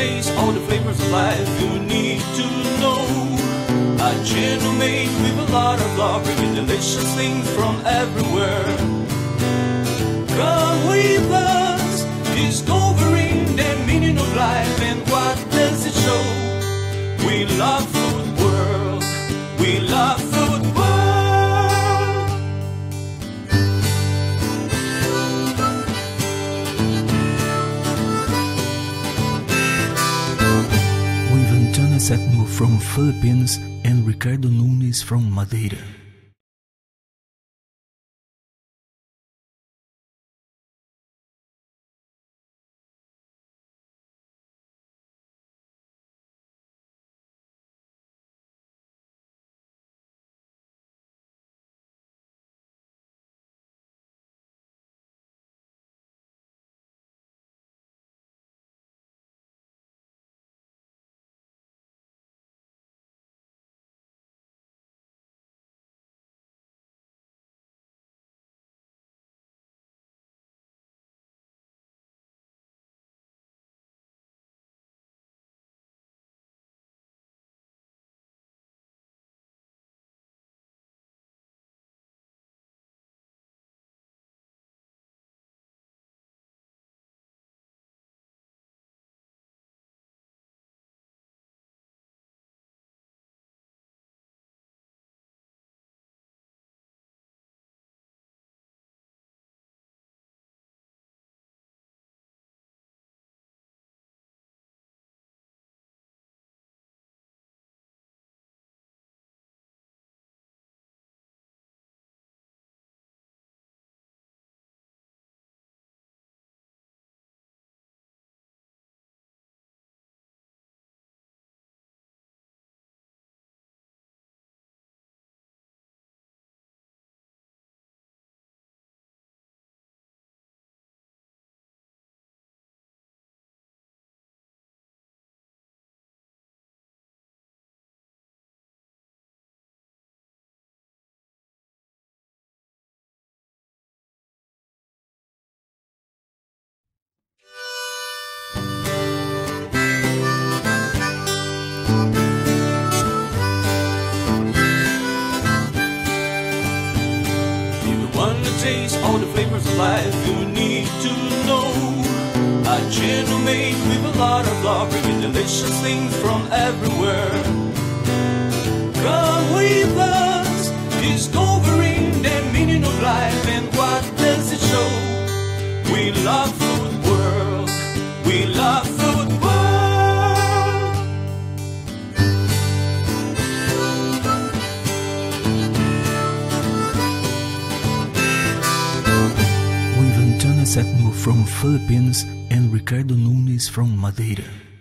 taste all the flavors of life you need to know. A channel made with a lot of love, bringing delicious things from everywhere. Come with us, discovering the meaning of life and what does it show. We love food world, we love food world. Antônia Setmo from Philippines and Ricardo Nunes from Madeira. Taste all the flavors of life you need to know. A channel made with a lot of love, bringing delicious things from everywhere. Come with us, discovering the meaning of life and what does it show. We love food world, we love food world. Antônia Setmo from Philippines and Ricardo Nunes from Madeira.